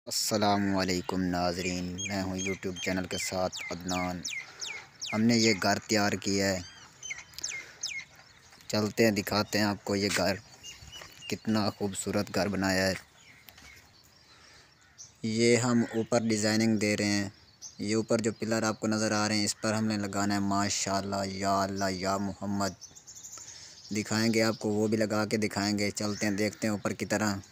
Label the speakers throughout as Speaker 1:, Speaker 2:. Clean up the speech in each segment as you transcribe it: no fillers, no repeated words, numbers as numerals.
Speaker 1: अस्सलामुअलैकुम नाज़रीन, मैं हूं यूट्यूब चैनल के साथ अदनान। हमने ये घर तैयार किया है, चलते हैं दिखाते हैं आपको ये घर कितना खूबसूरत घर बनाया है। ये हम ऊपर डिज़ाइनिंग दे रहे हैं। ये ऊपर जो पिलर आपको नज़र आ रहे हैं इस पर हमने लगाना है माशाअल्लाह या अल्लाह या मोहम्मद। दिखाएंगे आपको, वो भी लगा के दिखाएंगे। चलते हैं देखते हैं ऊपर की तरह।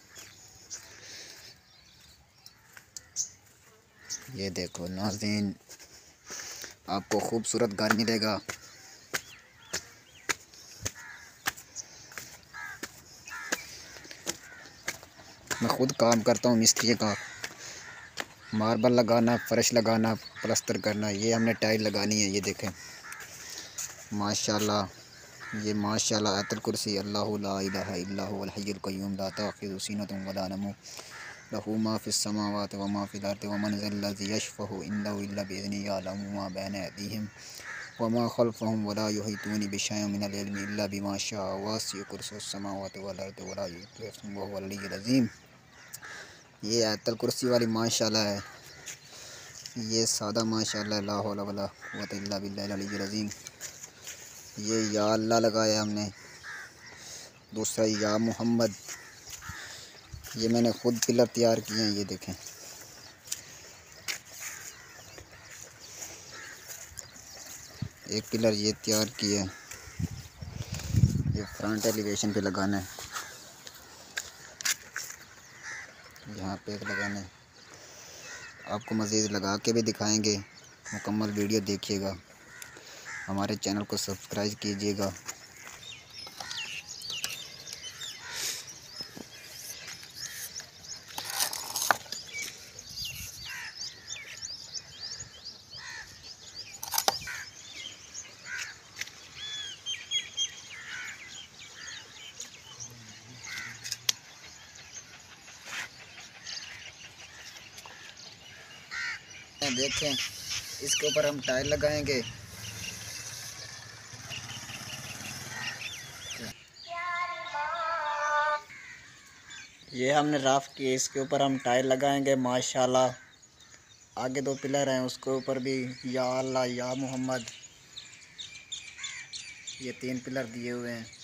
Speaker 1: ये देखो नाज़रीन, आपको खूबसूरत घर मिलेगा। मैं ख़ुद काम करता हूँ मिस्त्री का। मार्बल लगाना, फर्श लगाना, प्लास्टर करना। ये हमने टाइल लगानी है। ये देखें माशाल्लाह, ये माशाल्लाह आयतुल कुर्सी अल्लाहु ला इलाहा इल्ला हुवल हय्युल क़य्यूम ला तअख़ुज़ुहु सिनतुन वला नौम लहू मा फ़िस समावाति व मा फ़िल अर्दि व मन ज़ल्लज़ी यशफ़अु इंदहु इल्ला बिइज़्निही यअलमु मा बैना अयदीहिम व मा ख़ल्फ़हुम व ला युहीतूना बिशैइन मिनल इल्मि इल्ला बिमा शाअ वसिअ कुर्सियुहु समावाति वल अर्दि व ला यऊदुहु हिफ़्ज़ुहुमा व हुवल अलिय्युल अज़ीम। ये आयतुल कुर्सी वाली माशाल्लाह है। ये सादा माशाल्लाह ला हौला वला कुव्वता इल्ला बिल्लाहिल अलिय्यिल अज़ीम। ये या अल्लाह लगाया हमने, दूसरा या मोहम्मद। ये मैंने ख़ुद पिलर तैयार किए हैं। ये देखें, एक पिलर ये तैयार किया है। ये फ्रंट एलिवेशन पे लगाना है, यहाँ पे एक लगाना है। आपको मज़ीद लगा के भी दिखाएंगे। मुकम्मल वीडियो देखिएगा, हमारे चैनल को सब्सक्राइब कीजिएगा। देखें, इसके ऊपर हम टाइल लगाएंगे। ये हमने राफ किए, इसके ऊपर हम टाइल लगाएंगे माशाल्लाह। आगे दो पिलर हैं, उसके ऊपर भी या अल्लाह या मोहम्मद, ये तीन पिलर दिए हुए हैं।